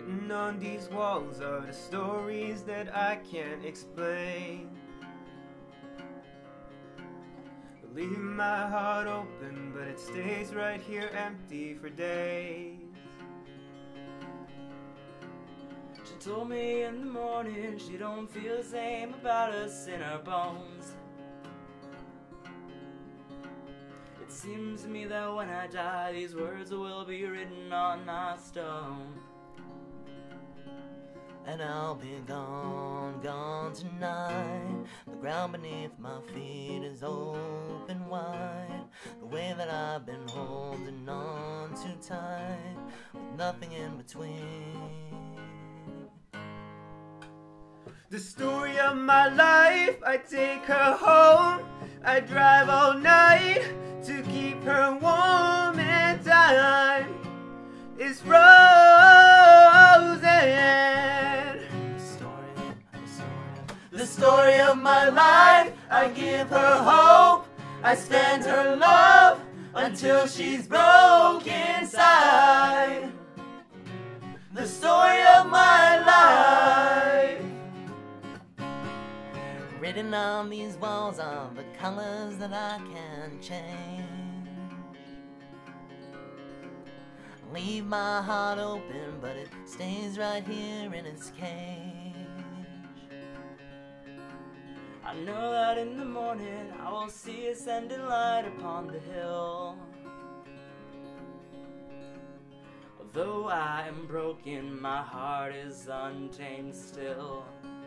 Written on these walls are the stories that I can't explain. Leave my heart open, but it stays right here empty for days. She told me in the morning she don't feel the same about us in her bones. It seems to me that when I die, these words will be written on my stone. And I'll be gone, gone tonight. The ground beneath my feet is open wide. The way that I've been holding on too tight, with nothing in between. The story of my life, I take her home. I drive all night to keep her warm, and time is frozen. The story of my life, I give her hope. I stand her love until she's broke inside. The story of my life. Written on these walls are the colors that I can't change. Leave my heart open, but it stays right here in its cage. I know that in the morning I will see ascending light upon the hill. Although I am broken, my heart is untamed still.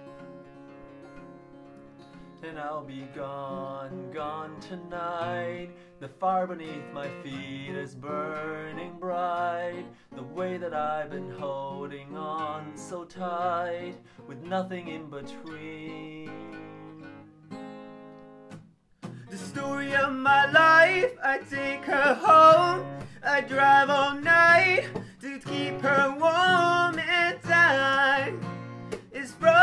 And I'll be gone, gone tonight. The fire beneath my feet is burning bright. The way that I've been holding on so tight, with nothing in between. The story of my life, I take her home. I drive all night to keep her warm, and time is frozen.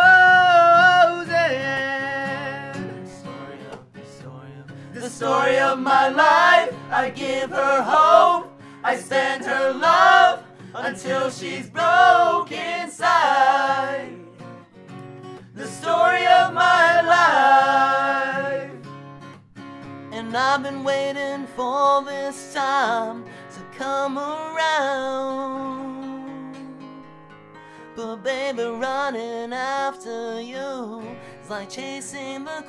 The story of my life, I give her hope. I stand her love until she's broke inside. The story of my life. And I've been waiting for this time to come around. But baby, running after you is like chasing the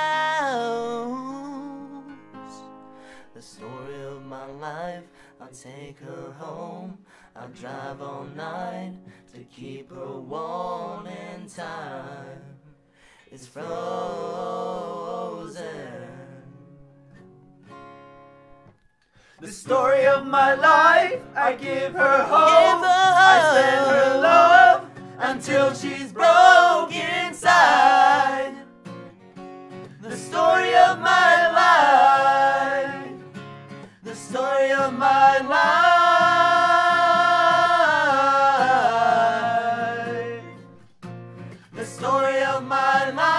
clouds. The story of my life, I'll take her home. I'll drive all night to keep her warm, and time is frozen. The story of my life, I give her hope. I stand her love until she's broke inside. The story of my life. The story of my life. The story of my life.